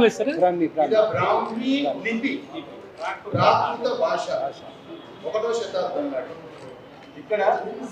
బ్రాహ్మీ లిపి, ప్రాకృత భాష, 1వ శతాబ్దం నాటి. ఇక్కడ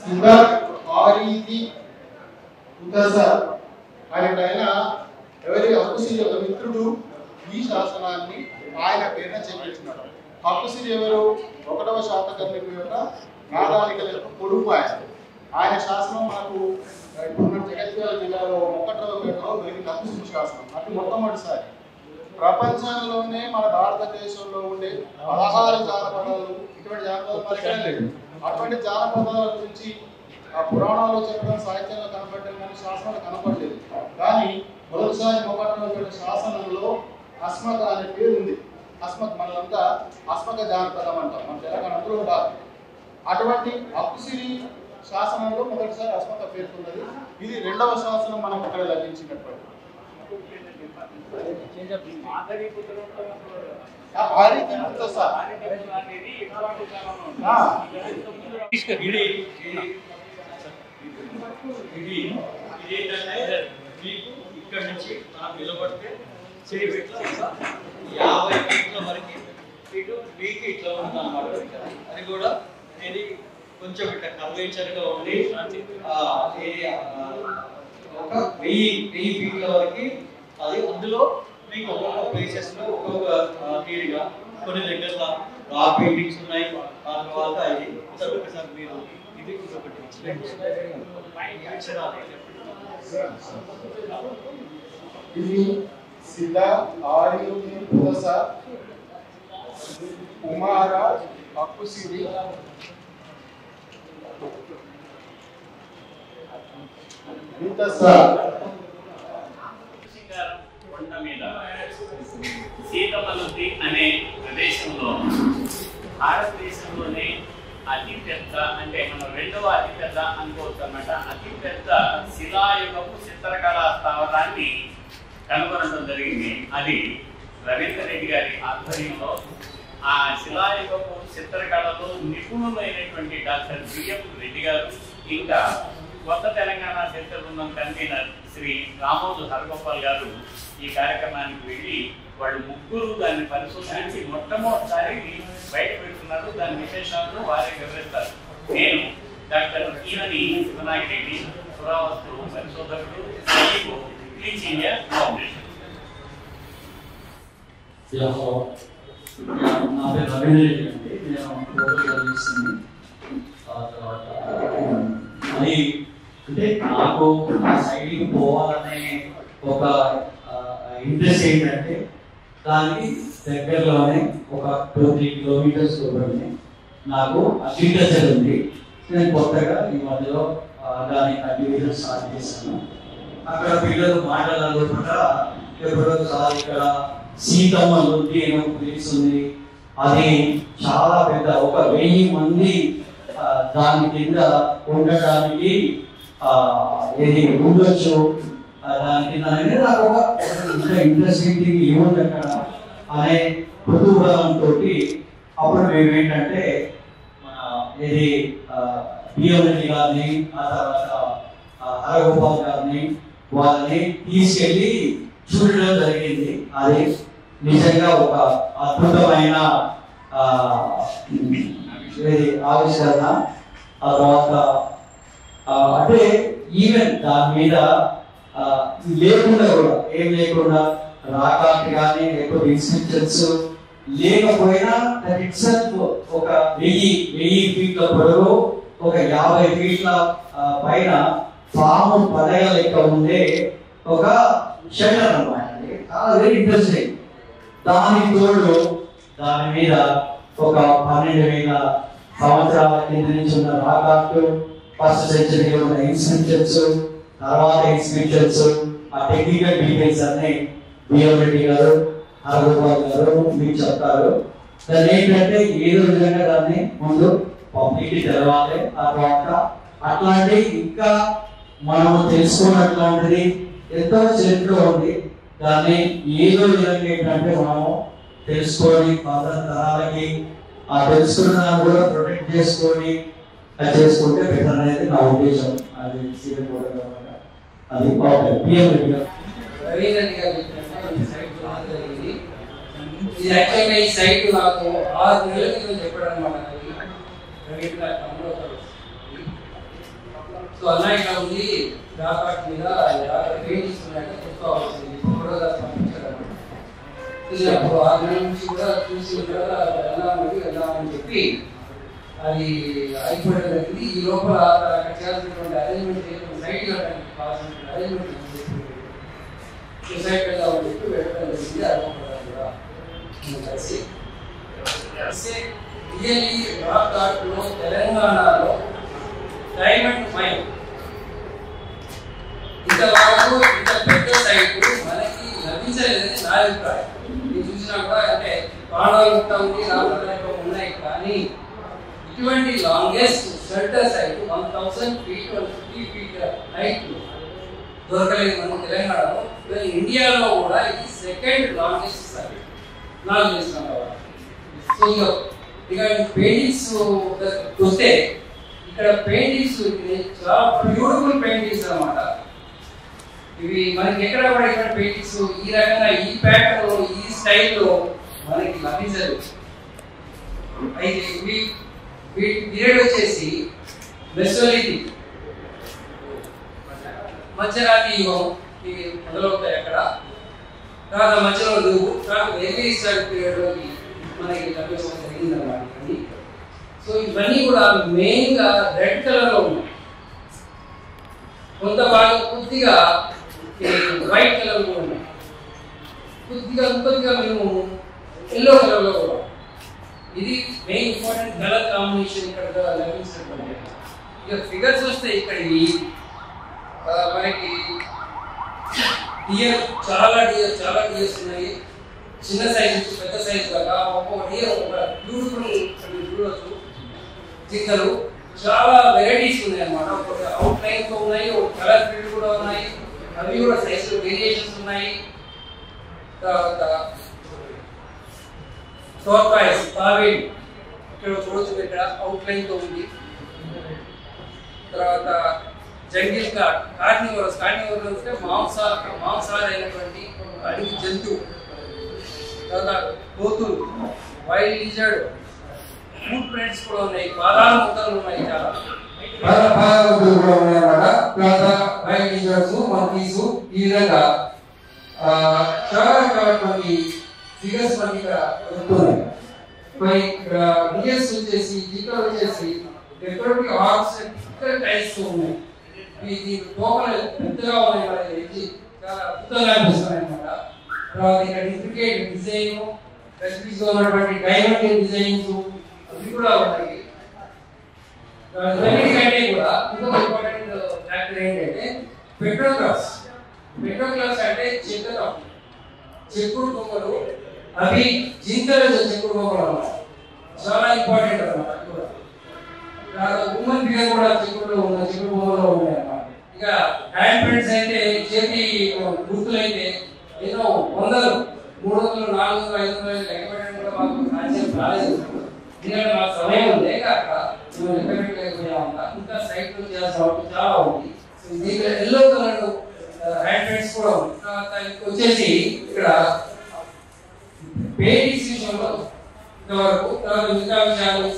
ఆయన ఎవరి హక్కుసిరి యొక్క మిత్రుడు ఈ శాసనాన్ని ఆయన పేరున చేయించినాడు. హక్కుసిరి ఎవరు? 1వ శాతకర్ణికుల యొక్క నాదాలికల యొక్క పొడుపు ఆయన శాసనం మనకు ఇప్పుడున్న జగత్యాల జిల్లాలో మొక్కటలో దొరికిన హక్కుసిరి శాసనం. అది మొట్టమొదటిసారి ప్రపంచంలోనే మన భారతదేశంలో ఉండే 16 జానపదాలు, ఇటువంటి జానపదాలు మనకే లేదు. అటువంటి జానపదాల గురించి ఆ పురాణాల్లో చెప్పడం, సాహిత్యంలో కనపడడం, కానీ శాసనాలు కనపడలేదు. కానీ మొదటిసారి మొక్కటలో శాసనంలో అస్మక అనే పేరు ఉంది. అస్మక్ మనలంతా అస్మక జానపదం అంటాం, మన తెలంగాణ అందులో కాదు. అటువంటి హక్కుసిరి శాసనంలో మొదటిసారి అస్మక పేర్కొన్నది. ఇది 2వ శాసనం మనకు ఇక్కడ లభించినటువంటి. ఇక్కడ నుంచి మనం నిలబడితే 50 ఫీట్ల వరకు ఇటు మీకు ఇట్లా ఉంది అన్నమాట. అది కూడా ఇది కొంచెం ఇట్లా కర్వేచర్గా ఉంది. ఒక 1000 ఫీట్ల వరకు అది. అందులో మీకు ఒక్కొక్క ప్లేసెస్ లో ఒక్కొక్క తీరుగా కొన్ని దగ్గర రా పెయింటింగ్స్ ఉన్నాయి. ఆ తర్వాత ఇది ఒకసారి మీరు ఇది ఒకటి ఇది సిద్ధ ఆర్యుని పులస కుమార హక్కుసిరి కొండ మీద సీతమలుద్ది అనే ప్రదేశంలో భారతదేశంలోనే అతి పెద్ద, అంటే మనం 2వ అతి పెద్ద అనుకోవచ్చు అన్నమాట, అతి పెద్ద శిలాయుగపు చిత్రకళా స్థావరాన్ని కనుగొనడం జరిగింది. అది రవీంద్ర రెడ్డి గారి ఆధ్వర్యంలో ఆ శిలాయుగపు చిత్రకళలో నిపుణులైనటువంటి డాక్టర్ బిఎం రెడ్డి గారు, ఇంకా కొత్త తెలంగాణ చరిత్ర బృందం కన్వీనర్ శ్రీ రామోజు హరగోపాల్ గారు ఈ కార్యక్రమానికి వెళ్ళి వాళ్ళు ముగ్గురు దాన్ని పరిశోధించి మొట్టమొదటిసారి బయట పెడుతున్నారు. దాని విశేషాలను వారే వివరిస్తారు. నేను డాక్టర్ ఈవని శివనాగిరెడ్డి, పురావస్తు పరిశోధకుడు, క్లీన్ ఇండియా ఫౌండేషన్. నా పేరు రవీంద్ర రెడ్డి అండి. నేను ఫోటో చదివిస్తుంది. అది అంటే నాకు ఆ సైడ్కి పోవాలనే ఒక ఇంట్రెస్ట్ ఏంటంటే దానికి దగ్గరలోనే ఒక 2-3 కిలోమీటర్స్ దూరంలో నాకు అగ్రికల్చర్ ఉంది. నేను కొత్తగా ఈ మధ్యలో దాని కల్టివేషన్ స్టార్ట్ చేశాను. అక్కడ పిల్లలు మాట్లాడాలనుకుంటా ఎప్పుడోసారి ఇక్కడ సీతమ్మ నొద్ది అనే ప్లేస్ ఉంది. అది చాలా పెద్ద, ఒక 1000 మంది దాని కింద ఉండడానికి ఏది ఉండొచ్చు. దాని కింద అనేది నాకు ఒక ఇంట్రెస్టింగ్ థింగ్ ఏముంది అక్కడ అనే కుతూహలంతో అప్పుడు మేము ఏంటంటే మన ఏది బిఎం రెడ్డి గారిని, ఆ తర్వాత హరగోపాల్ గారిని, వాళ్ళని తీసుకెళ్ళి చూడడం జరిగింది. అది నిజంగా ఒక అద్భుతమైన ఆవిష్కరణ. ఆ తర్వాత అంటే ఈవెన్ దాని మీద లేకుండా కూడా ఏం లేకుండా రాకాట్ కానీ లేకపోతే ఇన్స్ట్రక్షన్స్ లేకపోయినా దట్ ఇట్ సెల్ఫ్ ఒక 1000 ఫీట్ల పొడవు, ఒక 50 ఫీట్ల పైన పాము పడగ లెక్క ఉండే ఒక షెల్టర్ అన్నమాట. Very interesting. దాని తోడు దాని మీద ఒక 12,000 సంవత్సరాల కింద నుంచి ఉన్న రాకాట్, ఫస్ట్ సెంచరీలో ఉన్న ఇన్స్క్రిప్షన్స్, తర్వాత ఇన్స్క్రిప్షన్స్, ఆ టెక్నికల్ డీటెయిల్స్ అన్ని బిఎం రెడ్డి గారు, హరగోపాల్ గారు మీకు చెప్తారు. దాన్ని ఏంటంటే ఏదో విధంగా దాన్ని ముందు పబ్లిక్ తెలవాలి. ఆ తర్వాత అట్లాంటి ఇంకా మనం తెలుసుకున్నట్లాంటిది ఎంతో చరిత్ర ఉంది. దాన్ని ఏదో విధంగా ఏంటంటే మనము తెలుసుకొని తరాలకి ఆ తెలుసుకున్న కూడా ప్రొటెక్ట్ చేసుకొని అది చేసుకుంటే బెటర్ అనేది నా ఉద్దేశం. అది అది పిఎం రెడ్డి గారు ఇది యాక్చువల్గా ఈ సైట్ నాకు 6 నెలల క్రితం చెప్పాడు అనమాట. సో అన్న ఇట్లా ఉంది రాకాట్ మీద పెయింటింగ్స్ ఉన్నాయంటే చూసుకోవాల్సింది ఫోటోగ్రాఫ్ పంపించాడు అనమాట. అప్పుడు 6 నెలల నుంచి కూడా చూసి వెళ్దామని చెప్పి అది అయిపోవడం జరిగింది. ఈ లోపల అక్కడ చేయాల్సినటువంటి అరేంజ్మెంట్ సైట్ ఇవ్వడానికి కావాల్సినటువంటి అరేంజ్మెంట్ సొసైటీ వెళ్దామని చెప్పి వెళ్ళడం జరిగింది. అడగడం కూడా కలిసి రియల్లీ రాకాట్లో తెలంగాణలో డైమండ్ మైన్ ఇంతవరకు ఇంత పెద్ద సైట్ మనకి లభించలేదని నా అభిప్రాయం. మీరు చూసినా కూడా అంటే పాండవగుట్ట ఉంది, రామగుట్ట ఉన్నాయి, కానీ ఇటువంటి longest shelter site 1000 feet 150 feet height దొరకలేదు మన తెలంగాణలో. ఇండియాలో కూడా ఇది సెకండ్ లాంగెస్ట్ సైట్ నాకు తెలిసిన తర్వాత. సో ఇక పెయింటింగ్స్ వస్తే ఇక్కడ పెయింటింగ్స్ చాలా బ్యూటిఫుల్ పెయింటింగ్స్ అన్నమాట. ఇవి మనకి ఎక్కడ కూడా ఇక్కడ పెయింటింగ్స్ ఈ రకంగా ఈ ప్యాటర్న్ ఈ స్టైల్లో మనకి లభించదు. అయితే వీటి పీరియడ్ వచ్చేసి మెసోలిథిక్ మధ్యరాతి యుగం ఇవి మొదలవుతాయి అక్కడ. తర్వాత మధ్యలో నువ్వు తర్వాత ఎర్లీ హిస్టారిక్ పీరియడ్లోకి మనకి లభించడం జరిగిందన్నమాట. సో ఇవన్నీ కూడా మెయిన్గా రెడ్ కలర్లో ఉన్నాయి. కొంత భాగం కొద్దిగా వైట్ కలర్లో ఉన్నాయి, కొద్దిగా మేము ఎల్లో కలర్లో కూడా. ఇది మెయిన్ ఇంపార్టెంట్ కలర్ కాంబినేషన్ ఇక్కడ లభించినటువంటి. ఇక ఫిగర్స్ వస్తే ఇక్కడ మనకి చాలా డియర్స్ ఉన్నాయి. చిన్న సైజ్ నుంచి పెద్ద సైజ్ దాకా ఒక్కొక్క డియర్ ఒక బ్యూటిఫుల్ చూడవచ్చు. జింకలు చాలా వెరైటీస్ ఉన్నాయి అన్నమాట. ఒక అవుట్ లైన్ తో ఉన్నాయి, ఒక కలర్ ప్రింట్ కూడా ఉన్నాయి, అవి కూడా సైజ్ వేరియేషన్స్ ఉన్నాయి. తర్వాత టోర్టాయిస్ తావేల్ ఇక్కడ చూడొచ్చు, ఇక్కడ అవుట్ లైన్ తో ఉంది. తర్వాత జంగిల్ కార్నివరస్ అంటే మాంసాలైనటువంటి అడవి జంతువు. తర్వాత కోతులు, వైల్డ్ లిజర్డ్, ఫుడ్ ప్రింట్స్ కూడా ఉన్నాయి, పాదాల ముద్దలు ఉన్నాయి, చాలా కూడా ఉన్నాయి అన్నమాట. తర్వాత వైల్డ్ లిజర్డ్స్, మంకీస్, ఈ విధంగా చాలా మనకి ఫిగర్స్ మనకి ఇక్కడ దొరుకుతున్నాయి. మరి ఇక్కడ డియర్స్ వచ్చేసి ఇక్కడ వచ్చేసి డెఫినెట్లీ హార్స్ టైప్స్ ఉన్నాయి. ఇది లోపల పెద్దగా ఉన్నాయి, మనకి చాలా అద్భుతంగా అనిపిస్తున్నాయి అన్నమాట. తర్వాత ఇక్కడ ఇంట్రికేట్ డిజైన్, స్పెసిఫిక్ గా ఉన్నటువంటి డైమండ్ డిజైన్స్ అవి కూడా ఉన్నాయి. ఇవన్నిటికంటే కూడా ఇంకొక ఇంపార్టెంట్ ఫ్యాక్టర్ ఏంటంటే పెట్రోగ్రాఫ్స్ అంటే చెక్కుడు బొమ్మలు. అవి జింకల చెక్కుడు బొమ్మలు అన్నమాట, చాలా ఇంపార్టెంట్ అన్నమాట. ఉమెన్ ఫిగర్ కూడా చెక్కుడు బొమ్మలో ఉన్నాయి అన్నమాట. ఇక హ్యాండ్ ప్రింట్స్ అయితే చేతి గుర్తులు అయితే ఏదో 100, 300, 400, 500 లెక్క పెట్టడం కూడా మాకు సాధ్యం కాలేదు. ఎందుకంటే మాకు సమయం ఉంది కాక మేము లెక్క పెట్టలేకపోయామంట. ఇంకా సైట్ చేయాల్సిన చాలా ఉంది. దీంట్లో ఎల్లో కలర్ హ్యాండ్ ప్రింట్స్ కూడా ఉంది. తర్వాత వచ్చేసి ఇక్కడ పెయింటింగ్స్ విషయంలో ఇంతవరకు, తర్వాత మిగతా విషయాలు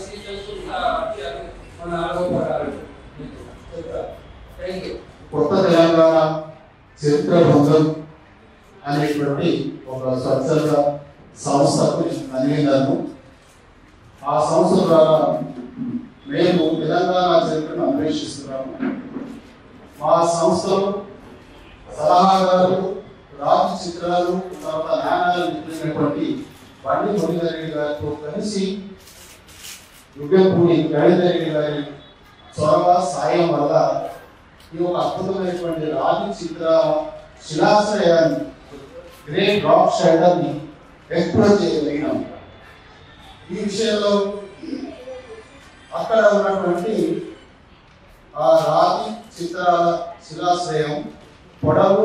మన అనుభవపడాలి. Thank you. కొత్త తెలంగాణ చరిత్ర బృందం అనేటువంటి ఒక స్వచ్ఛంద సంస్థకు అందిందాను. ఆ సంస్థ ద్వారా మేము తెలంగాణ చరిత్రను అన్వేషిస్తున్నాము. మా సంస్థలో సలహాదారులు, రాజు చిత్రాలు, తర్వాత నాణాలు విప్పినటువంటి బండి మునిగారెడ్డి గారితో కలిసి యుగపూడి గణితరెడ్డి గారి చొరవ సాయం వల్ల ఈ ఒక అద్భుతమైనటువంటి రాజు చిత్ర శిలాశ్రయాన్ని, గ్రేట్ రాక్ షెల్టర్ ని ఎక్స్ప్లోర్ చేయగలిగినాం. ఈ విషయంలో అక్కడ ఉన్నటువంటి ఆ రాతి చిత్రాల శిలాశ్రయం పొడవు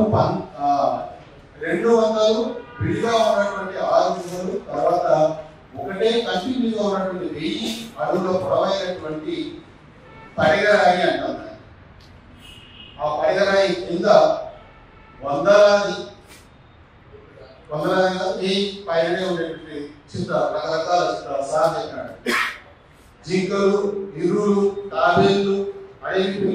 200, విడిగా ఉన్నటువంటి 600, తర్వాత ఒకటే కంటిన్యూగా ఉన్నటువంటి 1000 అడుగుల పొడవైనటువంటి పరిగరాయి అంటాం. ఆ పరిగరాయి కింద వందలాది పైననే ఉండేటువంటి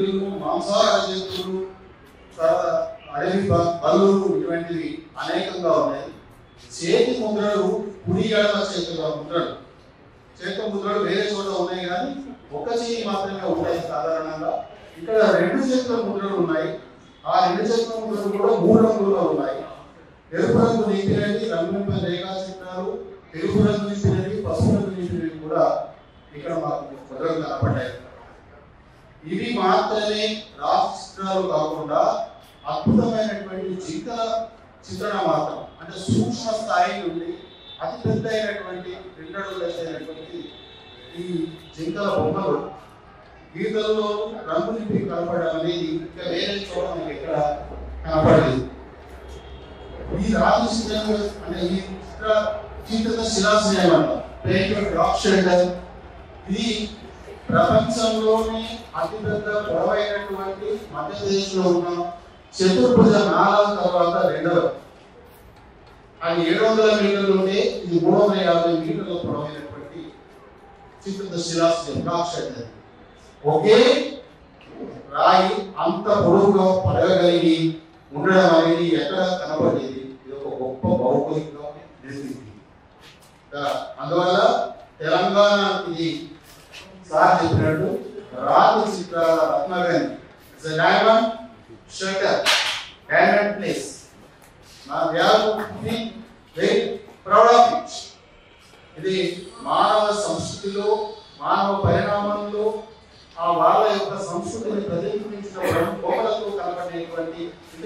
తేళ్లు, మాంసాహార జంతువులు, అడవి బల్లులు ఇటువంటివి అనేకంగా ఉన్నాయి. చేతి ముద్రలు కుడి ఎడమ చేతుల ముద్రలు, చేతుల ముద్రలు వేరే చోట ఉన్నాయి కానీ ఒక చేయి మాత్రమే ఉంటాయి సాధారణంగా. ఇక్కడ 2 చేతుల ముద్రలు ఉన్నాయి. ఆ 2 చేతుల ముద్రలు కూడా 3 రంగుల్లో ఉన్నాయి. ఎరుపు రంగు నింపినవి రంగు రేఖా చిత్రాలు, తెలుపు రంగు నింపినవి, పసుపు రంగు నింపినవి కూడా ఇక్కడ మాకు ముద్రలు కనపడ్డాయి. ఇవి మాత్రమే రాతి చిత్రాలు కాకుండా అద్భుతమైనటువంటి జింకల చిత్రణ మాత్రం, అంటే సూక్ష్మ స్థాయి నుండి అతి పెద్ద అయినటువంటి 2 అడుగుల అయినటువంటి ఈ జింకల బొమ్మలు గీతల్లో రంగు నింపి కనపడడం అనేది ఇంకా వేరే చోట మనకి ఎక్కడ కనపడలేదు. ఈ రాజు చిత్రం అంటే ఈ చిత్ర శిలాశ్రయం అంట రాక్ షెల్టర్. ఇది ప్రపంచంలోనే అతిపెద్ద పొడవైనటువంటి మధ్యప్రదేశ్లో ఉన్న చతుర్భుజ నాళాల తర్వాత 2వ. అది 700 మీటర్లు ఉంటే ఇది 350 మీటర్ల పొడవైనటువంటి చిత్ర శిలాశ్రయం రాక్ షెల్టర్. ఒకే రాయి అంత పొడవుగా పడగలిగి ఉండడం అనేది ఎక్కడ కనపడేది. ఇది ఒక గొప్ప భౌగోళిక నిర్మితి. అందువల్ల తెలంగాణ ఇది సార్ చెప్పినట్టు రాతి చిత్రాల రత్నగని, it's a diamond shelter, diamond place. We have to be very proud of it. ఇది మానవ సంస్కృతిలో, మానవ పరిణామంలో ఆ వాళ్ళ యొక్క సంస్కృతిని ప్రతిబింబించిన బొమ్మలతో కనపడేటువంటి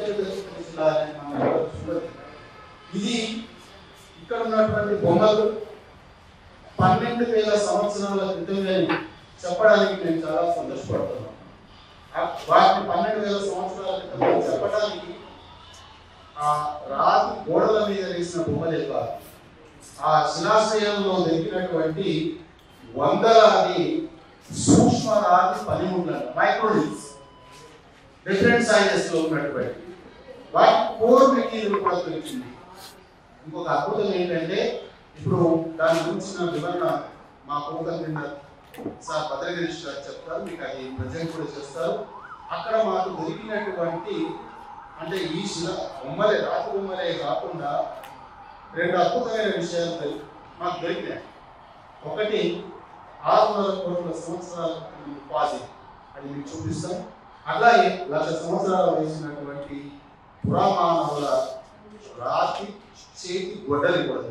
ఇది ఇక్కడ ఉన్నటువంటి బొమ్మలు 12,000 సంవత్సరాల క్రితమే చెప్పడానికి నేను చాలా సంతోషపడుతున్నాను. వాటిని 12,000 సంవత్సరాల క్రితం చెప్పడానికి ఆ రాతి గోడల మీద వేసిన బొమ్మలే కాదు, ఆ శిలాశ్రయంలో దొరికినటువంటి వందలాది సూక్ష్మ రాతి పనిముట్లను, మైక్రోలిన్స్, డిఫరెంట్ సైజెస్ లో ఉన్నటువంటి వాటి కోర్ మెటీరియల్ కూడా దొరికింది. ఇంకొక అద్భుతం ఏంటంటే ఇప్పుడు దాని గురించిన వివరణ మా కోకల్ సార్ భద్రగిరీష్ గారు చెప్తారు, మీకు అది ప్రజెంట్ కూడా చేస్తారు. అక్కడ మాకు దొరికినటువంటి అంటే ఈ శిల బొమ్మలే, రాతి బొమ్మలే కాకుండా 2 అద్భుతమైన విషయాలు మాకు దొరికినాయి. ఒకటి 600 కోట్ల సంవత్సరాల పాజిటివ్, అది మీకు చూపిస్తాం. అలాగే 1,00,000 సంవత్సరాల వేసినటువంటి పురామానవుల రాతి చేతి గొడ్డలి కూడా.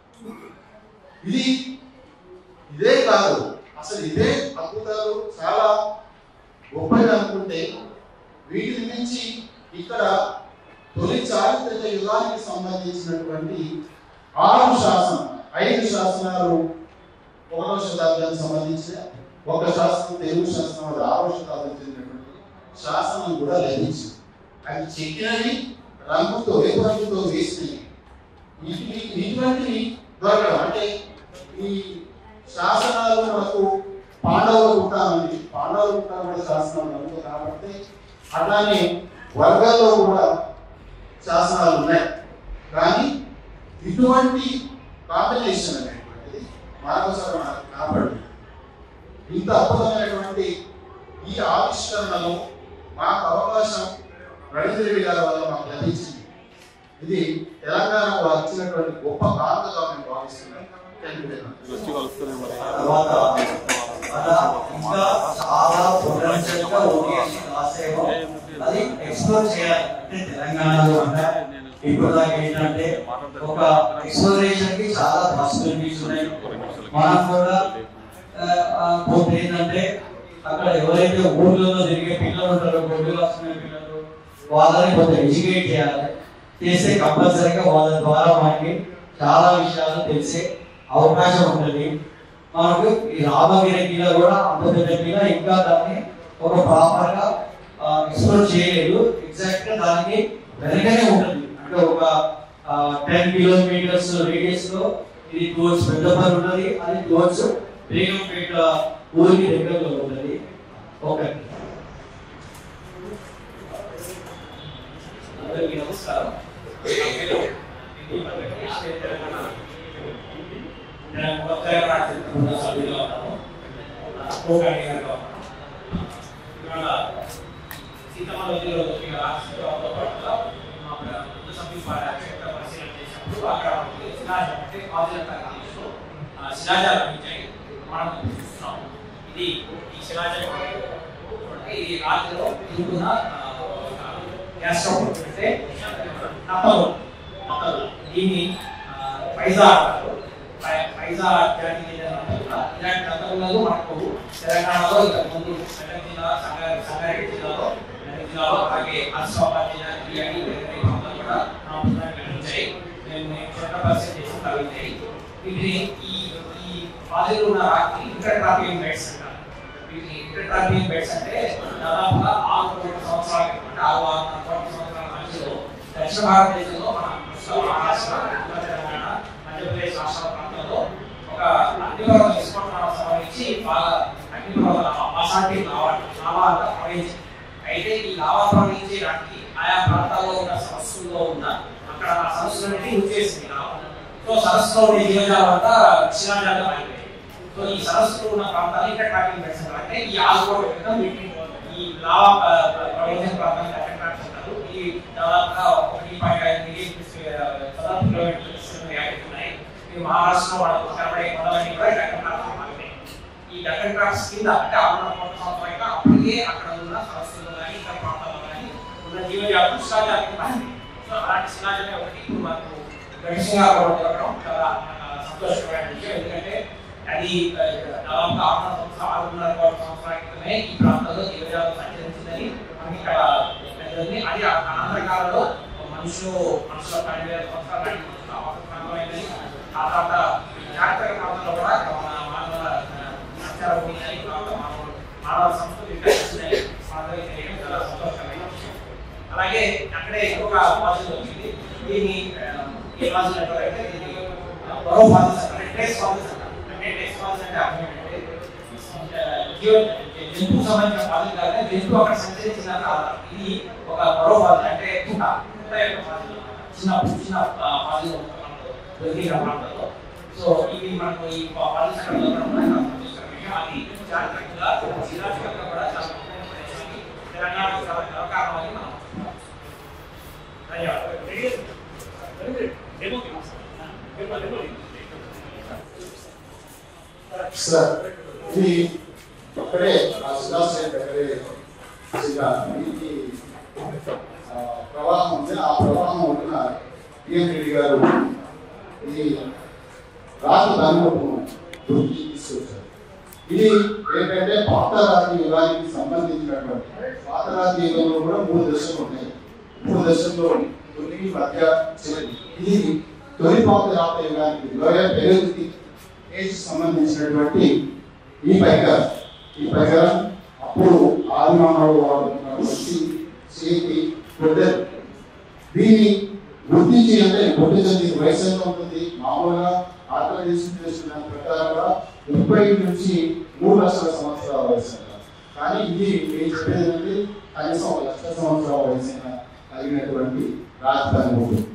ఇదే కాదు, అసలు ఇదే అద్భుతాలు చాలా గొప్పగా అనుకుంటే వీటి నుంచి ఇక్కడ తొలి చారిత్రక యుగానికి సంబంధించినటువంటి 5 శాసనాలు 1వ శతాబ్దానికి సంబంధించిన, ఒక శాసనం తెలుగు శాసనం 6వ శతాబ్దానికి చెందినటువంటి శాసనం కూడా లభించింది. అవి చెక్కినవి, రంగుతో రేపు రంగుతో వేసినవి. ఇటువంటివి దొరకడం అంటే ఈ శాసనాలు మనకు పాండవుల గుట్ట కూడా శాసనాలు రంగుతో కాబట్టి, అట్లానే వర్గాల్లో కూడా శాసనాలు ఉన్నాయి. కానీ ఇటువంటి కాంబినేషన్ అనేటువంటిది మరొకసారి మనకు కనపడింది. ఇంత అద్భుతమైనటువంటి ఈ ఆవిష్కరణలో మాకు అవకాశం రవీంద్రరెడ్డి గారి వల్ల మాకు లభించింది. ఇది తెలంగాణకు వచ్చినటువంటి గొప్ప కారణంగా మేము భావిస్తున్నాం. అది ఎక్స్ప్లోర్ చేయాలి. అంటే తెలంగాణలో ఇప్పుడు దాకా ఏంటంటే ఒక ఎక్స్ప్లోరేషన్ కి చాలా పాసిబిలిటీస్ ఉన్నాయి. మనం కూడా ఏంటంటే అక్కడ ఎవరైతే ఊర్లలో తిరిగే పిల్లలు ఉంటారో, గొడ్డు వస్తున్న పిల్లలు, వాళ్ళని కొంచెం ఎడ్యుకేట్ చేయాలి. చేస్తే కంపల్సరీగా వాళ్ళ ద్వారా మనకి చాలా విషయాలు తెలిసే అవకాశం ఉంటుంది. మనకు ఈ రామగిరి కిలా కూడా అంత పెద్ద కిలా ఇంకా దాన్ని ఒక ప్రాపర్ గా ఎక్స్ప్లోర్ చేయలేదు. ఎగ్జాక్ట్ గా దానికి వెనకనే ఉంటుంది. అంటే ఒక 10 కిలోమీటర్స్ రేడియస్ లో ఇది టూవర్డ్స్ పెద్దపల్లి ఉంటుంది, అది టూవర్డ్స్ బేగంపేట ఊరికి దగ్గరలో ఉంటుంది. ఓకే, అందరికీ నమస్కారం. సీతమ్మలో రాష్ట్రంతో పాటుగా పరిశీలన చేసినప్పుడు అక్కడ శిలాజాలు అంటే శిలాజాలు లభించాయి మనం చూస్తున్నాం. ఇది ఈ శిలాజాలు ఇది రాత్రిలో తిరుగుతున్న గ్యాస్ స్టవ్ అంటే నత్తలు దీన్ని పైజా అంటారు. పైజా జాతికి ఇలాంటి నత్తలు మనకు తెలంగాణలో ఇంతకు ముందు మెదక్ జిల్లా సంగారెడ్డి జిల్లాలో అలాగే ఆసిఫాబాద్ జిల్లా కూడా లభించాయి. నేను పరిశీలన చేసి తగ్గించాయి. వీటిని ఈ బాధితులు ఉన్న రాకి ఇంటర్ట్రాపియన్ బెడ్స్ అంటారు. వీటిని ఇంటర్ట్రాపియన్ బెడ్స్ అంటే దాదాపుగా 6 కోట్ల సంవత్సరాల అంటే 6 కోట్ల సంవత్సరాల మధ్యలో దక్షిణ భారతదేశంలో మన మహారాష్ట్ర, తెలంగాణ, మధ్యప్రదేశ్ రాష్ట్రాల ప్రాంతంలో ఒక అగ్నిపర్వత విస్ఫోటనాలకు సంబంధించి బాగా అగ్నిపర్వత అసాంటి లావాగా ప్రవహించింది. అయితే ఈ లావా ప్రవహించడానికి ఆయా ప్రాంతాల్లో ఉన్న సరస్సుల్లో ఉన్న అక్కడ ఆ సరస్సులన్నీ ఉచ్చేసింది లావా. సో సరస్సులో ఉండే జీవజాలం అంతా శిలాజాలు మారిపోయాయి. సో ఈ సరస్సులో ఉన్న ప్రాంతాలు ఇంకా ట్రాకింగ్ పెడుతున్నారు. అంటే ఈ 6 కోట్ల క్రితం వీటిని ఈ లావా ప్రవహించిన ప్రాంతాన్ని ట్రాక్స్ అంటారు. ఈ దాదాపుగా 1.5 మిలియన్ కిలోమీటర్లు వ్యాపిస్తున్నాయి. ఈ మహారాష్ట్రలో మనకు కనబడే కొండలన్నీ కూడా డక్కన్ ట్రాక్స్ మారిపోయాయి. ఈ డక్కన్ ట్రాక్స్ కింద అంటే 6 కోట్ల సంవత్సరాలుగా అప్పటికే అక్కడ ఉన్న సరస్సులో కానీ ఇతర ప్రాంతాల్లో కానీ ఉన్న జీవజాతులు శిలాజాలకు మారింది. సో అలాంటి శిలాజాలే ఒకటి ఇప్పుడు మనకు గడిషంగా దొరకడం చాలా సంతోషకరమైన విషయం. ఎందుకంటే అది దాదాపుగా 600 కోట్ల సంవత్సరాల క్రితమే ఈ ప్రాంతంలో జీవజాతులు సంచరించిందని మనకి ఇక్కడ తెలిసింది. అది అనంతర కాలంలో మనుషుల 12,000 సంవత్సరాలు ప్రాంతమైందని ఆ తర్వాత జాగ్రత్త ప్రాంతంలో కూడా మానవ మానవ సంస్కృతి వికసిస్తుందని తెలియడం చాలా సంతోషకరమైన విషయం. అలాగే అక్కడే ఎక్కువగా బాధ్యత వచ్చింది. దీన్ని ఏ బాధ్యత అంటారంటే దీన్ని బరో బాధ్యత అంటే ట్రేస్ బాధ్యత అంటారు. అంటే ట్రేస్ బాధ్యత అంటే అర్థం ఏంటంటే జంతువుకు సంబంధించిన బాధ్యత కాదు, జంతువు అక్కడ సంచరించిన ఇది ఒక బరో బాధ్యత అంటే చిన్న చిన్న బాధ్యత దొరికిన ప్రాంతంలో. సో ఇవి మనకు ఈ బాధ్యత అది చారిత్రకంగా శిలాజాలుగా కూడా చాలా ముఖ్యమైన ప్రదేశానికి తెలంగాణకు చాలా గర్వకారణమని మనం సార్ ఇది అక్కడే ఆ శిలాశయం దగ్గరే ఈ ప్రవాహం ఉంది. ఆ ప్రవాహం ఉన్న బిఎన్ రెడ్డి గారు ఈ రాజు దానివైపు దృష్టి తీసుకొచ్చారు. ఇది ఏంటంటే పాతరాతి యుగానికి సంబంధించినటువంటి పాతరాతి యుగంలో కూడా 3 దశలు ఉన్నాయి. 3 దశల్లో తొలి మధ్య చివరి. ఇది తొలి పాతరాతి యుగానికి పెరుగుతి ఏజ్ సంబంధించినటువంటి ఈ పరికరం అప్పుడు ఆదిమానవుడు వాడుతున్నటువంటి చేతి గొడ్డలు. దీన్ని గుర్తించి అంటే గుర్తించే వయసు ఎంత ఉంటుంది? మామూలుగా ఆర్గనైజేషన్ చేసిన ప్రకారంగా 30 నుంచి 3 లక్షల సంవత్సరాల వయసు అంటారు. కానీ ఇది నేను చెప్పేది కనీసం 1 లక్ష సంవత్సరాల వయసు కలిగినటువంటి రాజధాని ఉంటుంది.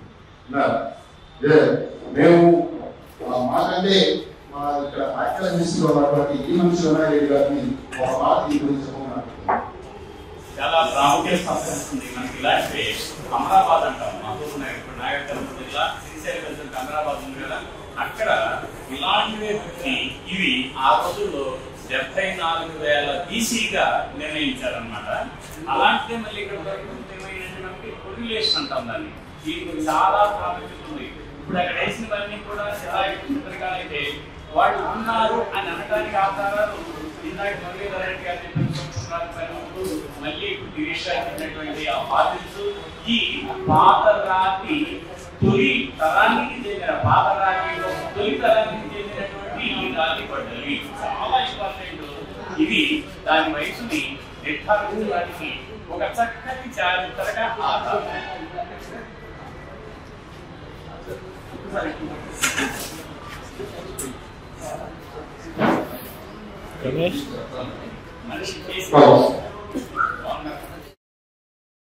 మేము మాకంటే మా ఇక్కడ ఆర్కియాలజిస్టులు ఉన్నటువంటి ఈ మనిషి రెడ్డి గారిని ఒక మాట ఈ గురించి చెప్పమన్నారు. చాలా ప్రాముఖ్యత సంతరిస్తుంది. మనకి ఇలాంటి అమరాబాద్ అంటాం, ఇప్పుడు నాగరికత జిల్లా శ్రీశైలం అమరాబాద్ ఉంది కదా, అక్కడ ఇలాంటివే పుట్టి ఇవి ఆ రోజుల్లో 74,000 BC-గా నిర్ణయించారనమాట. అలాంటిదే మళ్ళీ ఇక్కడ ఏమైనటువంటి కొరిలేషన్ అంటాం దాన్ని. దీనికి చాలా ప్రాముఖ్యత ఉంది. ఇప్పుడు అక్కడ వేసినవన్నీ కూడా శిలాయుగాలు అయితే వాళ్ళు ఉన్నారు అని అనడానికి ఆధారాలు ఇందాక మురళీధరరెడ్డి గారు మళ్ళీ ఇప్పుడు గిరీష్ గారు చెప్పినటువంటి ఆ బాధితులు ఈ పాతరాతి తొలి తరానికి చెందిన పాతరాతిలో తొలి తరానికి చెందినటువంటి ఈ రాతి పడ్డలు చాలా ఇంపార్టెంట్. ఇవి దాని వయసుని నిర్ధారించడానికి ఒక చక్కటి చారిత్రక ఆధారం. రమేష్